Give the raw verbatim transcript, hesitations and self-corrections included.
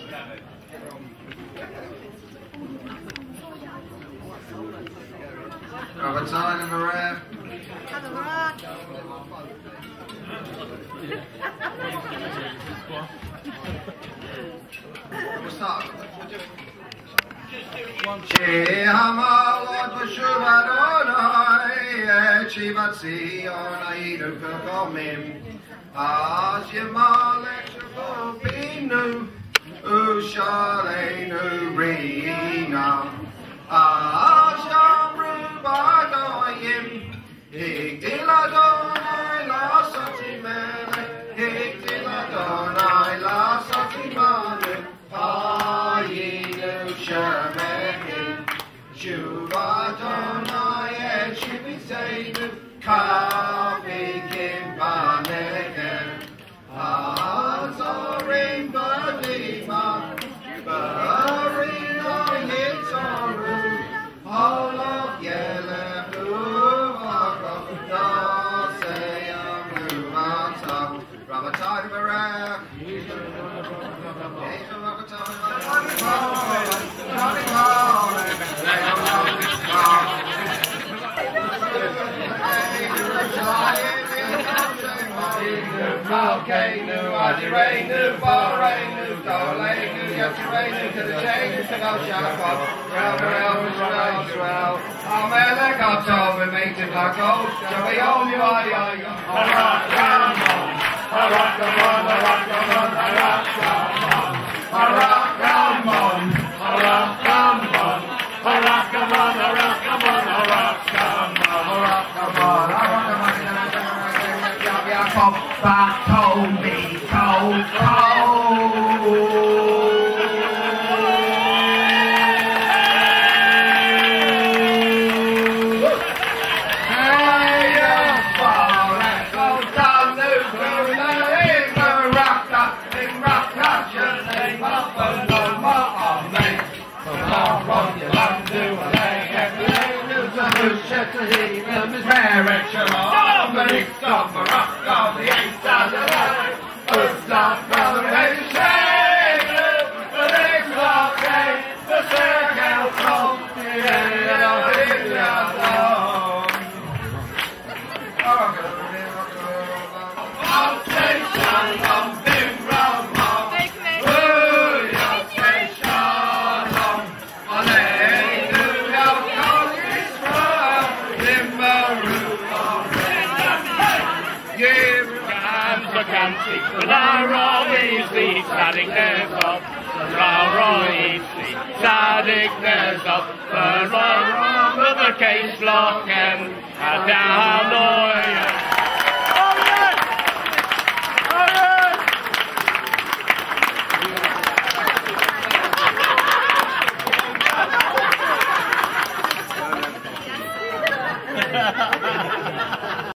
Have a time of a rap. Have a rock. We'll start. Shehamalot v'shuvadonai Chivatsi onaidu kakomim As yemalek shuvobinu Ushalenu rina As yamru bagoyim Higdiladonai la satimene Higdiladonai la satimene Ayinu shemekim Shuvadonai et shiviseinu Kavikim banegem Azorim badima Barina yitzoru Holof yelefu V'akov Naseyam Luvatam Ramatai Barak Malkeinu, Adireinu, Bareinu, Doleinu, Yatireinu, to the change, to the Shakwa, Ravarel, Israel, Israel, Amelech, Atov, and make it like old, Javion, Yaya, Harakamon, Harakamon, Harakamon, Harakamon, Harakamon, Harakamon, Harakamon, Harakamon, Harakamon, Harakamon, Back home, me cold, Case block and down